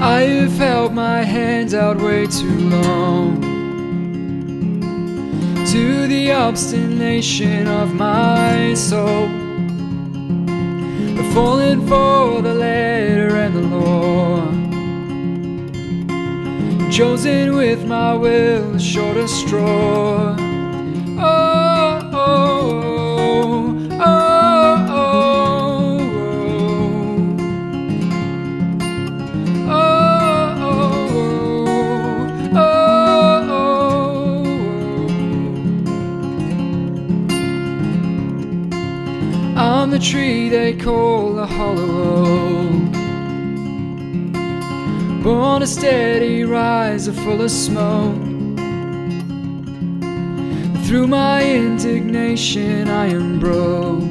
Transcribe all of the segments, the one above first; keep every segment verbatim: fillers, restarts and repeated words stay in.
I have held my hand out way too long to the obstination of my soul. I've fallen for the letter and the law, chosen with my will the shortest straw. Oh, oh, oh, oh, oh, oh, oh, oh. I'm the tree they call the hollow oak, born a steady rise full of smoke. Through my indignation I am broke,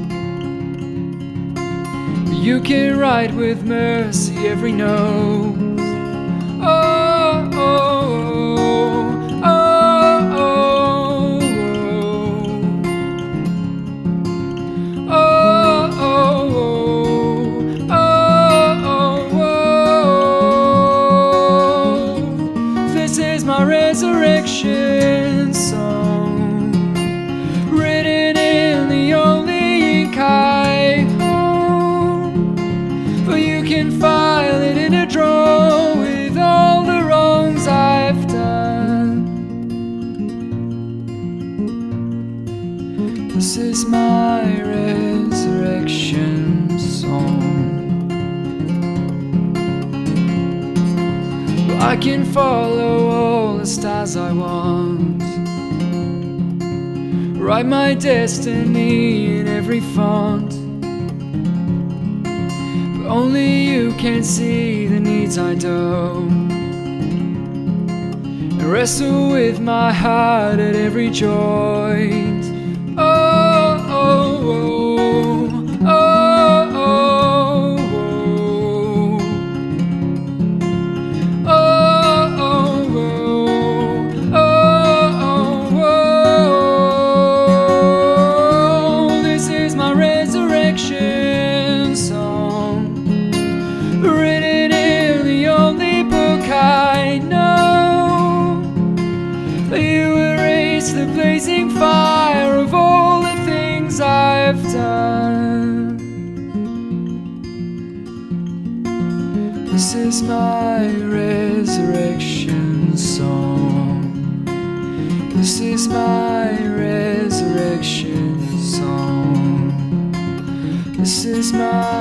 but you can write with mercy every note. Oh, oh, oh, oh, oh, oh, oh. This is my resurrection song, written in the only ink I own. For you can file it in a drawer with all the wrongs I've done. This is my resurrection song. I can follow all the stars I want, write my destiny in every font, but only you can see the needs I don't, and wrestle with my heart at every joint. Oh, oh, oh, oh, oh, oh. This is my resurrection song, written in the only book I know. You erase the blazing fire of all the things I've done. This is my resurrection song. This is my resurrection song. This is my